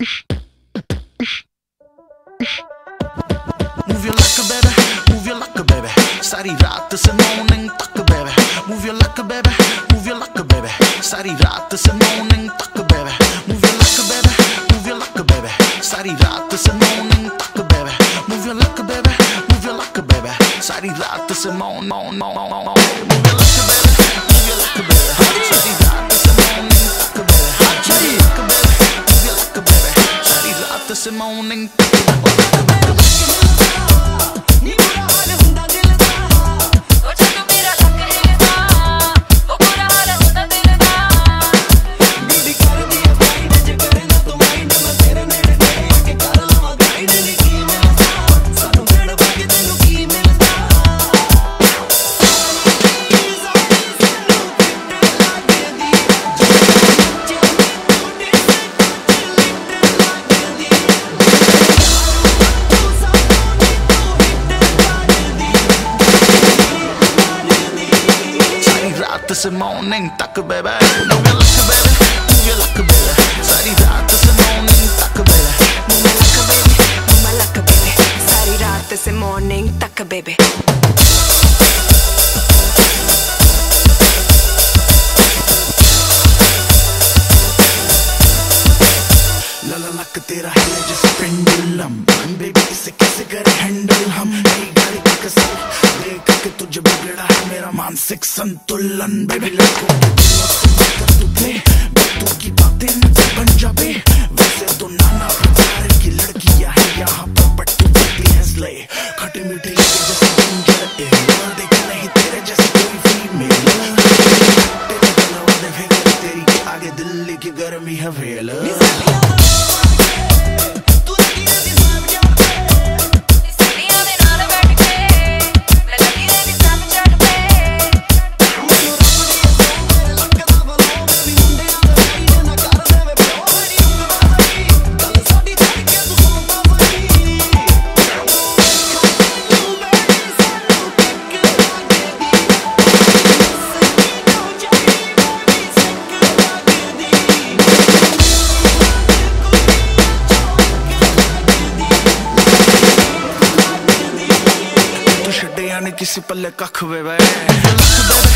Move your like a baby, move your like a baby. सारी रात से morning तक baby. Move your like a baby, move your like a baby. सारी रात से morning तक baby. Move your like a baby, move your like a baby. सारी रात से morning तक baby. Move your like a baby, move your like a baby. सारी रात से move your like a baby, move your like a baby. सारी रात से morning तक baby. Move your like a baby, सारी रात से morning तक baby. से morning तक baby, move your like a baby, move your like a baby. सारी रात से morning तक baby, move my like a baby, move my like a baby. सारी रात से morning तक baby. लाला लक तेरा है जैसे पेंडुलम, बेबी इसे कैसे करे हैंडल हम, नई गाड़ी की कसम देख के तुझे बिगड़ा है मेरा मानसिक संतुलन. बेबी लड़कों के दिलों से मत तू प्ले, तू की बातें न बन जाबे. वैसे तो नाना प्रकार की लड़कियां हैं यहाँ पर, बट तू देती है स्ले. खट्टी मीठी लगे जैसे जिंजर एल, देखा नहीं तेरे जैसे कोई फीमेल. तेरे गलवा दे फिगर तेरी के आगे दिल्ली की गर्मी है वेल. किसी पल्ले कख वे